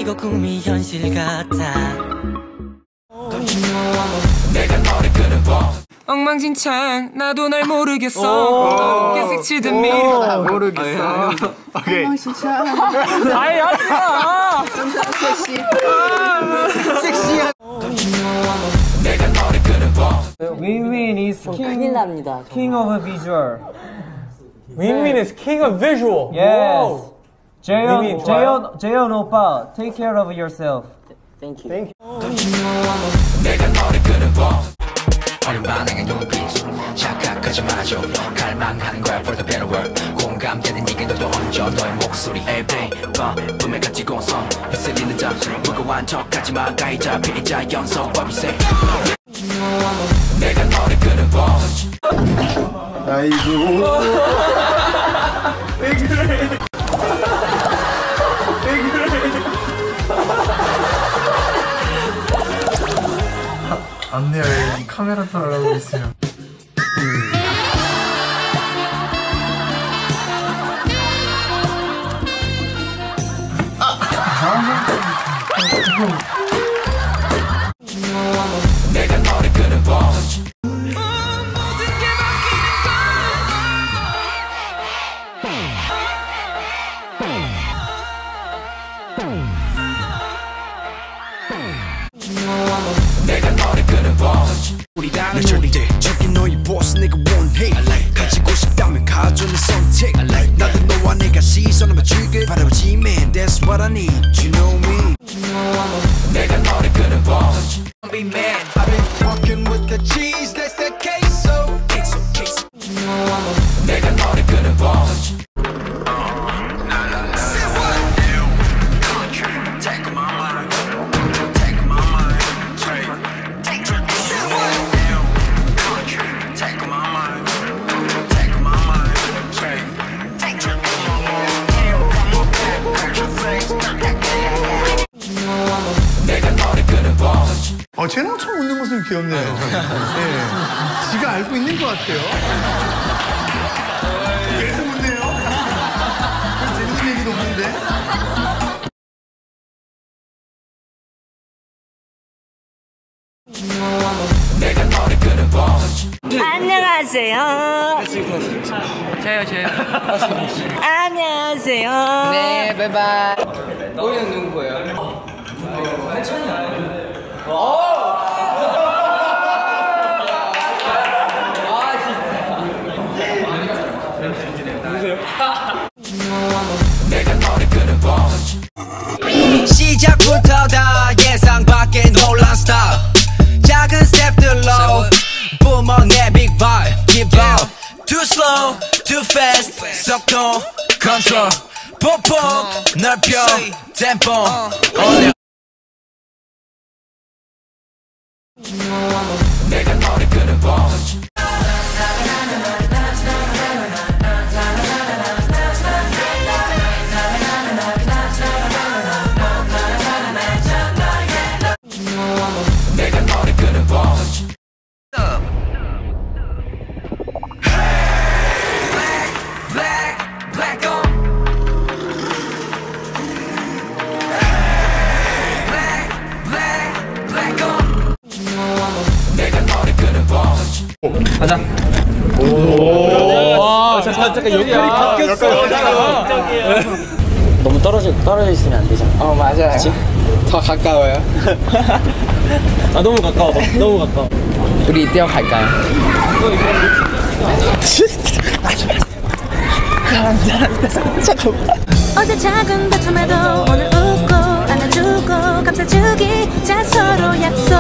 이거 꿈이 현실 같아. 내가 너를 끌어봐. 엉망진창 나도 날 모르겠어. 어떻게 색칠된 미로 모르겠어. 오케이. 엉망진창. 아이 하지마. 섹시한. 내가 너를 끌어봐. 윈윈 is king of visual. 윈윈 is king of visual. Yes. 재현 오빠, take care of yourself. Thank you. Thank you. 내가 너를 끌어봐. 어린 반응의 눈빛 착각하지 마줘. 갈망하는 거야 for the better world. 공감되는 네가 너도 얹어 너의 목소리 every 붐에 가지고 선 휩쓸리는 자 무거운 척하지 마. 가이자 피자 연속 what we say. 내가 너를 끌어봐. 아이고. 왜 그래? 왜 그래? 안 돼요. 카메라 따라가고 있어요. 내가 너를 끌어봐. 내가 너를 끌어봐. 우리 당은 절대 저기 너의 보스 내가 원해. 가지고 싶다면 가져는 선택. 나도 너와 내가 시선을 맞추길 바라보지 man. That's what I need. You know me. 내가 너를 끌어봐. Don't be mad. I've been fucking with the cheese. That's the case. So case. 내가 너를 끌어봐. 쟤랑 웃는 모습이 귀엽네요. 네. 지가 알고 있는 것 같아요. 계속 웃네요. 재밌는 얘기도 없는데. 내가 너를 끌어봐. 안녕하세요. 저요. 안녕하세요. 네, 바이바이. 너희는 누구예요? 내가 너를 끌어봐. 시작부터 다 예상 밖의 놀란 스타일. 작은 스텝들로 뿜어 내 big vibe. Keep up. Too slow, too fast. 속도 control. 폭폭 넓혀 템포 올려. 내가 너를 끌어봐. 내가 너를 끌어봐. Black on. Black on. 내가 너를 끌어봐. 가자. 오. 잠깐 역할이 바뀌었어. 너무 떨어져 있으면 안 되잖아. 맞아요. 그치? 더 가까워요. 아 너무 가까워. 너무 가까워. 우리 이때요 갈까요? 어제 작은 다툼에도 오늘 웃고 안아주고 감싸주기. 자 서로 약속.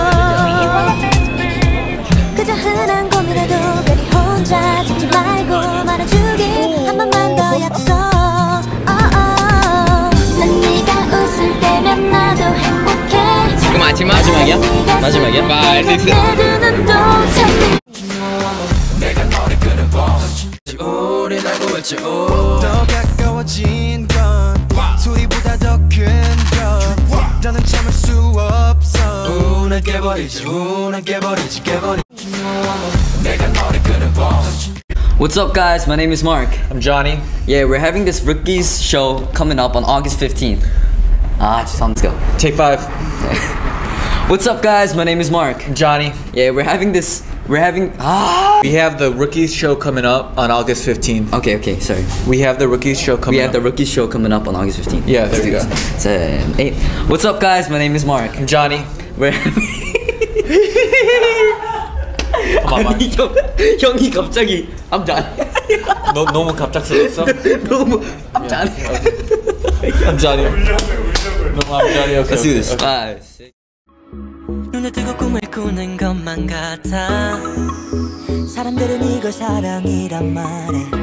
그저 흔한 고민에도 괜히 혼자 듣지 말고 말해주기. 한 번만 더 약속. 난 네가 웃을 때면 나도 행복해. 이거 마지막이야? 마지막이야? 5, 6, 7 내가 너를 끌어봐. 우리 날고 외쳐. 더 가까워진 건 소리보다 더 큰 것. 너는 참을 수 없어. 운을 깨버리지. 내가 너를 끌어봐. What's up guys, my name is Mark. I'm Johnny. Yeah, we're having this rookies show coming up on August 15th. Let's go. Take 5. What's up, guys? My name is Mark. Johnny. Yeah, we have the Rookies show coming up on August 15th. Okay, sorry. We have the Rookies show coming up. We have the Rookies show coming up on August 15th. Yeah, there we go. 7, 8. What's up, guys? My name is Mark. Johnny. We're 아니 형이 갑자기 I'm Johnny. 너무 갑작스러웠어? 너무 I'm Johnny. I'm Johnny. 너무 I'm Johnny. Okay. Let's do this. 5, 6. 눈을 뜨고 꿈을 꾸는 것만 같아. 사람들은 이걸 사랑이란 말해.